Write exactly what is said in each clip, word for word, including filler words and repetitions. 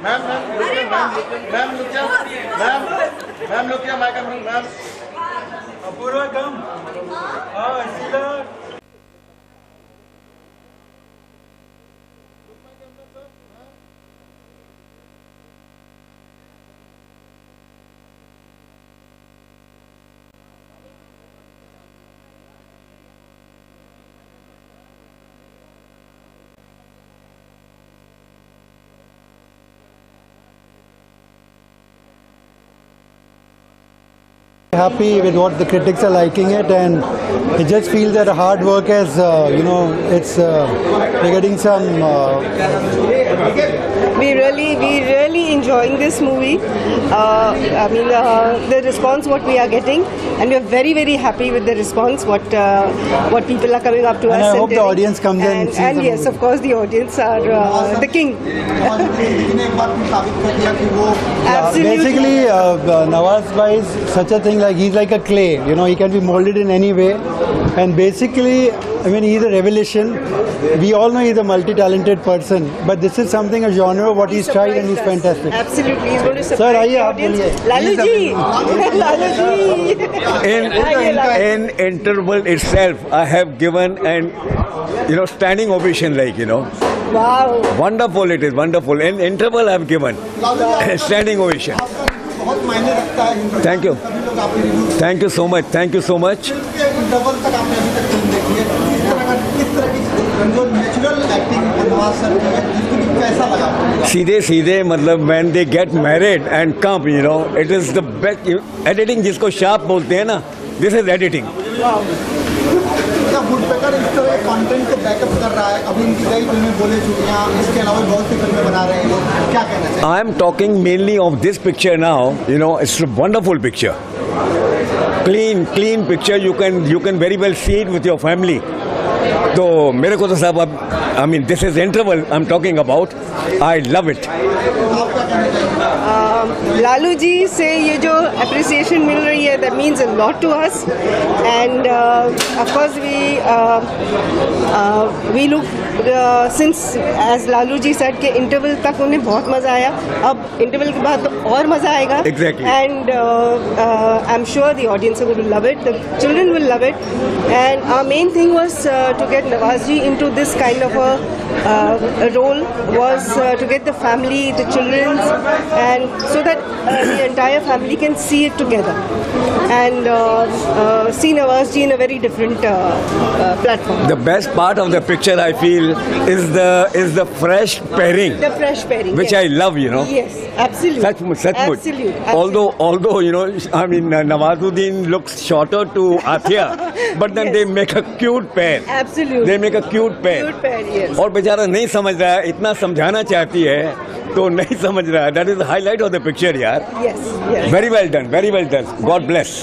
Ma'am ma'am ma'am ma'am लोग क्या ma'am Apoorva कम हाँ Happy with what the critics are liking it, and it just feels that hard work has, uh, you know, it's uh, we're getting some. Uh, we really, we really enjoying this movie. Uh, I mean, uh, the response what we are getting, and we are very, very happy with the response. What uh, what people are coming up to and us. I and hope the audience comes and, and sees and the yes, movie. of course, the audience are uh, the king. Absolutely. Basically, uh, Nawaz bhai is such a thing. Like he's like a clay, you know, he can be molded in any way, and basically, I mean, he's a revelation. We all know he's a multi-talented person, but this is something, a genre, what he's, he's tried, and he's fantastic. Absolutely, he's going to surprise Sir, the audience. Lalu ji, Lalu ji. In, in interval itself, I have given an, you know, standing ovation, like, you know. Wow. Wonderful it is, wonderful. In interval, I have given standing ovation. Thank you. Thank you so much. Thank you so much. सीधे सीधे मतलब when they get married and come, you know, it is the best editing जिसको sharp बोलते हैं ना, this is editing. Woodpecker इस तरह के कंटेंट को बैकअप कर रहा है, अभी इनकी कई फिल्में बोले चुकियां, इसके अलावा बहुत सी फिल्में बना रहे हैं लोग, क्या कहना चाहिए? I am talking mainly of this picture now. You know, it's a wonderful picture. Clean, clean picture. You can you can very well see it with your family. तो मेरे को तो साहब अब I mean this is interval I'm talking about. I love it. Lalu ji से ये जो appreciation मिल रही है, that means a lot to us, and uh, of course we uh, uh, we look uh, since as Lalu ji said कि interval तक उन्हें बहुत मज़ा आया, अब interval के बाद तो और मज़ा आएगा. Exactly. And uh, uh, I'm sure the audience will love it, the children will love it, and our main thing was uh, to get Nawaz ji into this kind of a, uh, a role was uh, to get the family, the children, and so that uh, the entire family can see it together and uh, uh, see Nawaz ji in a very different uh, uh, platform. The best part of the picture I feel is the is the fresh pairing. The fresh pairing, which yes. I love, you know. Yes, absolutely. Suchmuch, suchmuch. Absolutely. Although, although you know, I mean, uh, Nawazuddin looks shorter to Athia, but then yes. they make a cute pair. Absolutely. They make a cute pair. Cute pair, yes. और बेचारा नहीं समझ रहा है, इतना समझाना चाहती है, तो नहीं समझ रहा है. That is the highlight of the picture, यार. Yes, yes. Very well done, very well done. God bless.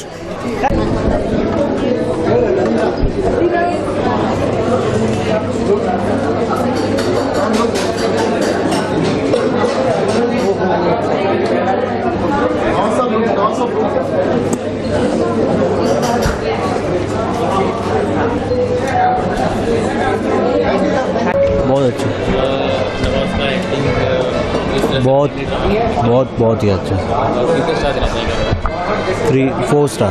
बहुत अच्छा, बहुत बहुत बहुत ही अच्छा. Three four star.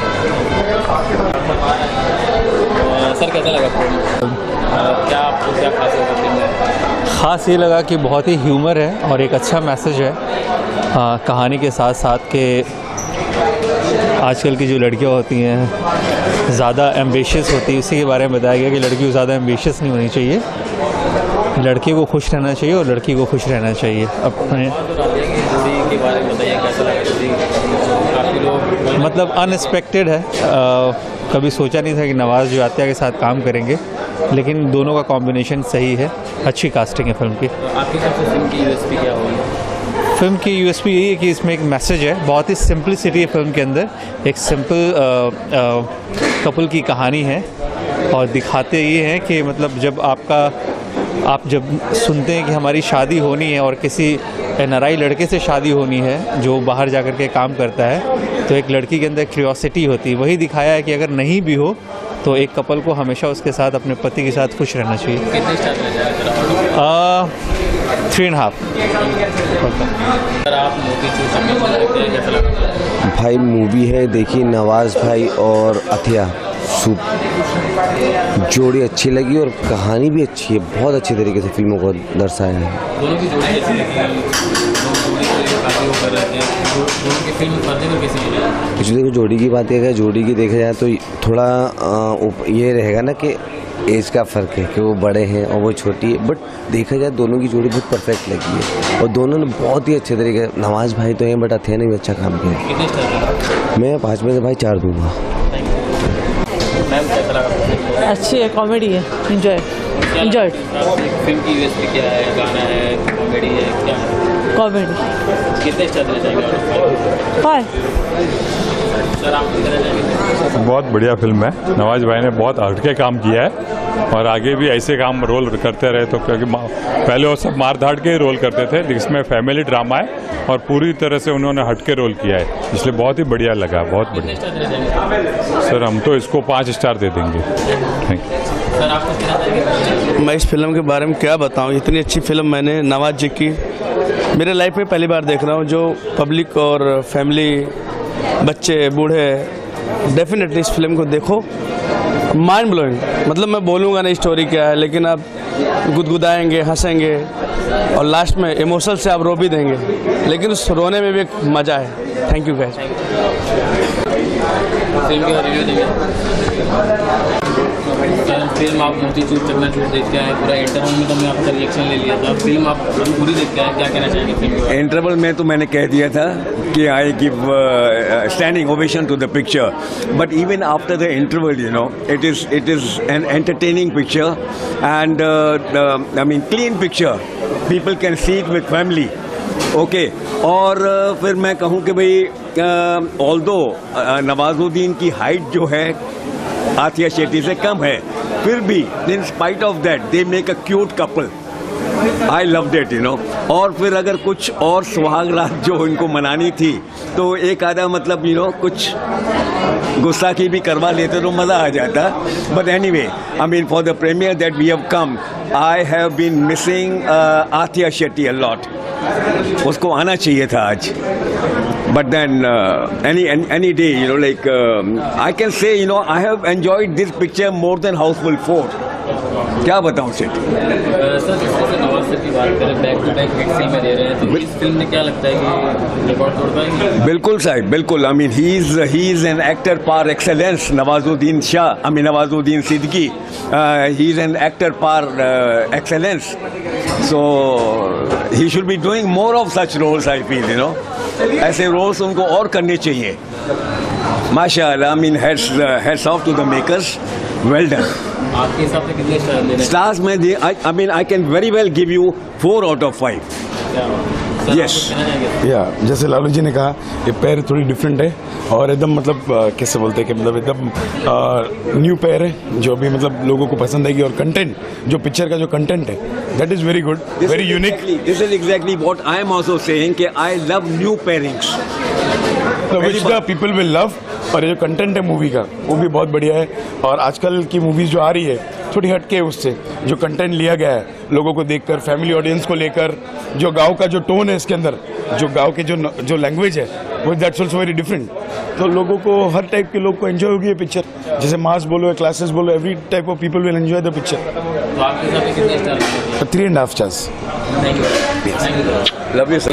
सर कैसा लगा? क्या आपको क्या खास लगा? ख़ास ये लगा कि बहुत ही ह्यूमर है और एक अच्छा मैसेज है आ, कहानी के साथ साथ के आजकल की जो लड़कियां होती हैं ज़्यादा एम्बिशियस होती है, इसी के बारे में बताया गया कि लड़की को ज़्यादा एम्बिशियस नहीं होनी चाहिए, लड़के को खुश रहना चाहिए और लड़की को खुश रहना चाहिए. अपने के बारे में बताइए कैसा लगा? काफ़ी लोग मतलब अनएक्सपेक्टेड है, आ, कभी सोचा नहीं था कि नवाज़ जो आतिया के साथ काम करेंगे, लेकिन दोनों का कॉम्बिनेशन सही है. अच्छी कास्टिंग है फिल्म की. आपकी सबसे फिल्म की यूएसपी क्या होगी? फिल्म की यूएसपी यही है कि इसमें एक मैसेज है, बहुत ही सिंपलिसिटी है फिल्म के अंदर. एक सिंपल कपल की कहानी है और दिखाते ये हैं कि मतलब जब आपका आप जब सुनते हैं कि हमारी शादी होनी है और किसी एनआरआई लड़के से शादी होनी है जो बाहर जाकर के काम करता है, तो एक लड़की के अंदर क्यूरियोसिटी होती है. वही दिखाया है कि अगर नहीं भी हो तो एक कपल को हमेशा उसके साथ अपने पति के साथ खुश रहना चाहिए. कितने स्टार मिल जाएगा? Three and half. सर आप मोती चूर चकना चूर देखते हैं, कैसा लगा? भाई मूवी है देखी, नवाज भाई और अथिया सूप जोड़ी अच्छी लगी और कहानी भी अच्छी है, बहुत अच्छी तरीके से फिल्मों को दर्शाया है। दोनों की जोड़ी कैसी लगी? दोनों जोड़ी को काफ़ी वो कर रहे थे, दोनों की फिल्म करने में कैसी लगी? कुछ देखो जोड़ी की बात है, जोड़ी की देखा जाए तो थोड़ा आ, ये रहेगा ना कि एज का फ़र्क है कि वो बड़े हैं और वो छोटी है, बट देखा जाए दोनों की जोड़ी बहुत परफेक्ट लगी है और दोनों ने बहुत ही अच्छे तरीके, नवाज भाई तो हैं बट अथिया ने भी अच्छा काम किया। कितने स्टार? मैं पाँच में से भाई चार दूंगा। मैम कैसा लगा? अच्छी है, कॉमेडी है, एंजॉय एंजॉय। फिल्म की यूएसपी क्या है? गाना है, कॉमेडी है, क्या है? कॉमेडी। कितने स्टार देना चाहेंगे? फाइव। सर आप कितना चाहेंगे? बहुत बढ़िया फिल्म है, नवाज भाई ने बहुत हटके काम किया है और आगे भी ऐसे काम रोल करते रहे, तो क्योंकि पहले वो सब मार धाड़ के ही रोल करते थे, इसमें फैमिली ड्रामा है और पूरी तरह से उन्होंने हटके रोल किया है, इसलिए बहुत ही बढ़िया लगा, बहुत बढ़िया। सर हम तो इसको पाँच स्टार दे देंगे। Thank you. सर आपको कितना चाहेंगे? मैं इस फिल्म के बारे में क्या बताऊं, इतनी अच्छी फिल्म मैंने नवाज जी की मेरे लाइफ में पहली बार देख रहा हूं, जो पब्लिक और फैमिली, बच्चे, बूढ़े डेफिनेटली इस फिल्म को देखो, माइंड ब्लोइंग। मतलब मैं बोलूँगा नहीं स्टोरी क्या है, लेकिन आप गुदगुदाएंगे, हंसेंगे और लास्ट में इमोशनल से आप रो भी देंगे, लेकिन उस रोने में भी एक मज़ा है। Thank you guys. फिल्म का रिव्यू देंगे। फिल्म आप मोती चूर चकना चूर देख के आए, पूरा इंटरवल में तो मैं आपका रिएक्शन ले लिया था, फिल्म आप पूरी देख के आए, क्या कहना चाहेंगे फिल्म के? इंटरवल में तो मैंने कह दिया था कि I give standing ovation to the picture, but even after the interval you know it is it is an entertaining picture and I mean clean picture, people can see it with family. Okay, और uh, फिर मैं कहूँ कि भाई although uh, Nawazuddin की height जो है आतिया शेट्टी से कम है, फिर भी in spite of that they make a cute couple. I loved it you know. और फिर अगर कुछ और सुहाग रात जो इनको मनानी थी तो एक आधा मतलब यू नो कुछ गुस्सा की भी करवा लेते तो मज़ा आ जाता। But anyway I mean for the premiere that we have come I have been missing Athiya Shetty a lot. उसको आना चाहिए था आज, but then uh, any, any any day you know like um, I can say you know I have enjoyed this picture more than Houseful four. क्या बताऊँ सेठ? Sir जैसे Nawaz sir की बात करें, बैक टू बैक हिट फिल्में दे रहे हैं, तो इस फिल्म में क्या लगता है कि रिकॉर्ड तोड़ पाएंगे? बिल्कुल साहब, बिल्कुल। I mean he is he is an actor par excellence, Nawazuddin Shah, I mean Nawazuddin Siddiqui, he is an actor par excellence, so he should be doing more of such roles. I feel you know ऐसे roles उनको और करने चाहिए। माशाअल्लाह, I mean heads off to the makers, well done. आपके हिसाब से कितने स्टार देने? स्टार्स में दे I mean I can very well give you four out of five. Yes या जैसे लालू जी ने कहा, ये पैर थोड़ी डिफरेंट है और एकदम मतलब कैसे बोलते हैं कि मतलब एकदम न्यू पैर है, जो भी मतलब लोगों को पसंद आएगी। और कंटेंट, जो पिक्चर का जो कंटेंट है, that is very good, very unique. This is exactly what I am also saying कि I love new pairings which the people will love. और ये जो कंटेंट है मूवी का वो भी बहुत बढ़िया है। और आजकल की मूवीज़ जो आ रही है थोड़ी हटके है उससे, जो कंटेंट लिया गया है लोगों को देखकर, फैमिली ऑडियंस को लेकर, जो गांव का जो टोन है इसके अंदर, जो गांव के जो जो लैंग्वेज है वो दैट्स ऑल्सो वेरी डिफरेंट। तो लोगों को, हर टाइप के लोग को एंजॉय होगी ये पिक्चर, जैसे मास बोलो या क्लासेस बोलो, every type of people will enjoy the picture. तो आपके हिसाब से कितने star? Three and half stars. Love you sir.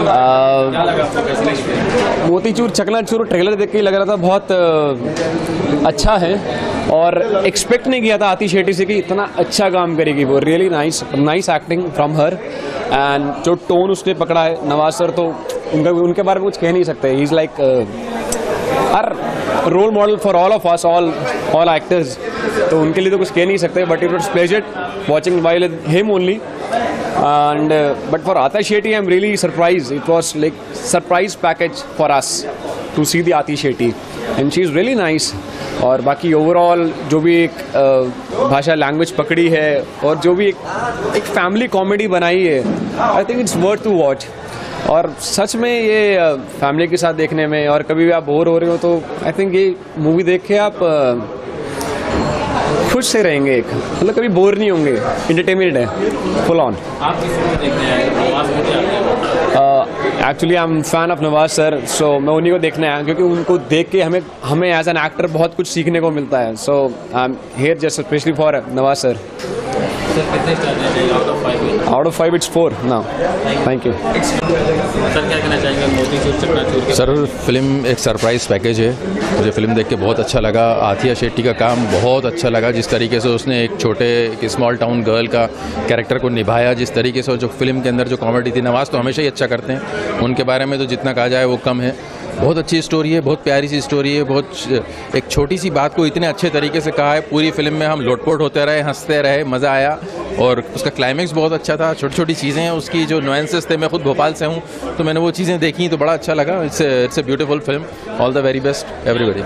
Motichoor Chaknachoor trailer देख के ही लग रहा था बहुत अच्छा है, और एक्सपेक्ट नहीं किया था आतिया शेट्टी से कि इतना अच्छा काम करेगी वो। Really nice nice acting from her, and जो टोन उसने पकड़ा है नवाज सर, तो उनका उनके बारे में कुछ कह नहीं सकते। He is like her role model for all of us, all all actors, तो उनके लिए तो कुछ कह नहीं सकते। But it was pleasure watching while him only, and uh, but for Aatiya Shetty I'm really surprised. It was like surprise package for us to see the Aatiya Shetty, and she is really nice. और बाकी overall जो भी एक uh, भाषा language पकड़ी है और जो भी एक एक फैमिली कॉमेडी बनाई है, I think it's worth to watch. और सच में ये फैमिली uh, के साथ देखने में, और कभी भी आप बोर हो रहे हो तो आई थिंक ये मूवी देख के आप uh, खुश से रहेंगे, एक मतलब कभी बोर नहीं होंगे। इंटरटेनमेंट है फुल ऑन। आप किस देखने आए? Actually I am fan of Nawaz sir, so मैं उन्हीं को देखने आया क्योंकि उनको देख के हमें हमें एज एन एक्टर बहुत कुछ सीखने को मिलता है. So I am here just specially for Nawaz sir. Sir कितने स्टार देना चाहिए out of five? Out of five it's four now. Thank you. Sir क्या कहना चाहेंगे मोतीचूर चकनाचूर के? सर फिल्म एक सरप्राइज पैकेज है. मुझे फिल्म देख के बहुत अच्छा लगा. आथिया शेट्टी का काम बहुत अच्छा लगा. जिस तरीके से उसने एक छोटे एक स्मॉल टाउन गर्ल का कैरेक्टर को निभाया, जिस तरीके से जो फिल्म के अंदर जो कॉमेडी थी. नवाज तो हमेशा ही अच्छा करते हैं, उनके बारे में तो जितना कहा जाए वो कम है. बहुत अच्छी स्टोरी है, बहुत प्यारी सी स्टोरी है. बहुत एक छोटी सी बात को इतने अच्छे तरीके से कहा है. पूरी फिल्म में हम लोटपोट होते रहे, हंसते रहे, मज़ा आया. और उसका क्लाइमेक्स बहुत अच्छा था. छोटी छोटी चीज़ें हैं उसकी जो नुएंसेस थे. मैं खुद भोपाल से हूँ तो मैंने वो चीज़ें देखी तो बड़ा अच्छा लगा. It's it's a beautiful film. All the very best everybody.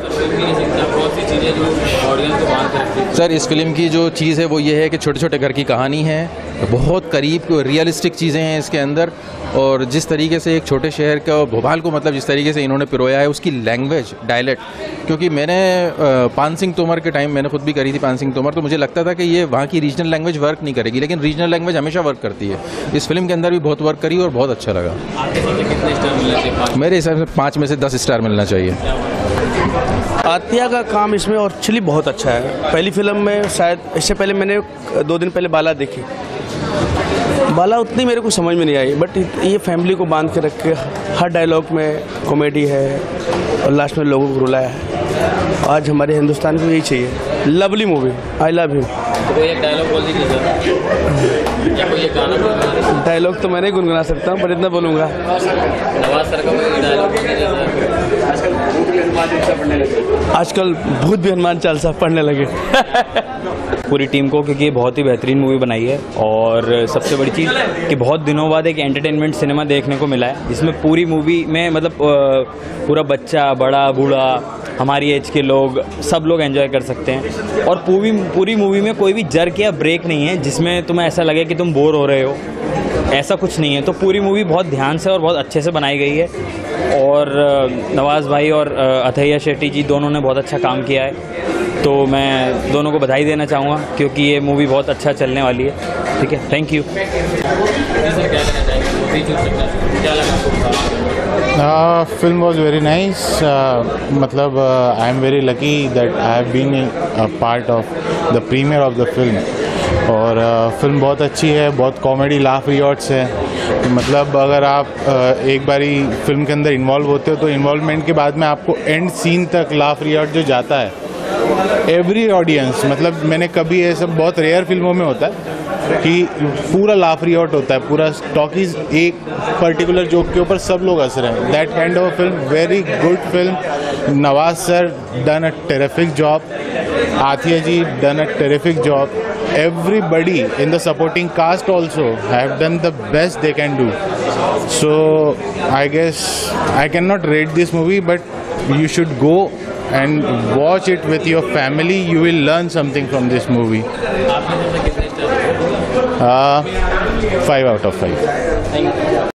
Sir इस फिल्म की जो चीज़ है वो ये है कि छोटे छोटे घर की कहानी है, बहुत करीब रियलिस्टिक चीज़ें हैं इसके अंदर. और जिस तरीके से एक छोटे शहर का भोपाल को मतलब जिस तरीके से इन्होंने पिरोया है, उसकी लैंग्वेज डायलेक्ट, क्योंकि मैंने पान सिंह तोमर के टाइम मैंने खुद भी करी थी पान सिंह तोमर, तो मुझे लगता था कि ये वहाँ की रीजनल लैंग्वेज वर्क नहीं करेगी, लेकिन रीजनल लैंग्वेज हमेशा वर्क करती है. इस फिल्म के अंदर भी बहुत वर्क करी और बहुत अच्छा लगा. मेरे हिसाब से पाँच में से दस स्टार मिलना चाहिए. आतिया का काम इसमें और एक्चुअली बहुत अच्छा है. पहली फिल्म में शायद इससे पहले मैंने दो दिन पहले बाला देखी. बाला उतनी मेरे को समझ में नहीं आई, बट ये फैमिली को बांध के रख के हर डायलॉग में कॉमेडी है और लास्ट में लोगों को रुलाया है. आज हमारे हिंदुस्तान को यही चाहिए. Lovely movie. I love you. तो कोई एक डायलॉग बोल दीजिए सर, या कोई एक गाना बोल. डायलॉग तो मैं नहीं गुनगुना सकता हूँ, पर इतना बोलूँगा. नवाज सर का कोई डायलॉग बोल दीजिए सर. आजकल भूत भी हनुमान चालीसा पढ़ने लगे. पूरी टीम को, क्योंकि ये बहुत ही बेहतरीन मूवी बनाई है. और सबसे बड़ी चीज़ कि बहुत दिनों बाद एक एंटरटेनमेंट सिनेमा देखने को मिला है, जिसमें पूरी मूवी में मतलब पूरा बच्चा, बड़ा, बूढ़ा, हमारी एज के लोग, सब लोग एंजॉय कर सकते हैं. और पूरी पूरी मूवी में कोई भी जर्क या ब्रेक नहीं है जिसमें तुम्हें ऐसा लगे कि तुम बोर हो रहे हो. ऐसा कुछ नहीं है. तो पूरी मूवी बहुत ध्यान से और बहुत अच्छे से बनाई गई है. और नवाज़ भाई और अथैया शेट्टी जी दोनों ने बहुत अच्छा काम किया है. तो मैं दोनों को बधाई देना चाहूँगा क्योंकि ये मूवी बहुत अच्छा चलने वाली है. ठीक है, thank you. Film was very nice. मतलब I am very lucky that I have been a part of the premiere of the film. और फिल्म uh, बहुत अच्छी है, बहुत कॉमेडी लाफ रियॉट्स है. मतलब अगर आप uh, एक बारी फिल्म के अंदर इन्वॉल्व होते हो तो इन्वॉल्वमेंट के बाद में आपको एंड सीन तक लाफ रियॉट जो जाता है, एवरी ऑडियंस, मतलब मैंने कभी ये सब बहुत रेयर फिल्मों में होता है कि पूरा लाफ रियॉट होता है, पूरा टॉकीज एक पर्टिकुलर जोक के ऊपर सब लोग हंस रहे हैं. That kind of film, very good film. Nawaz sir done a terrific job. Athiya ji done a terrific job. Everybody in the supporting cast also have done the best they can do. So I guess I cannot rate this movie, but you should go and watch it with your family. You will learn something from this movie. Uh, five out of five.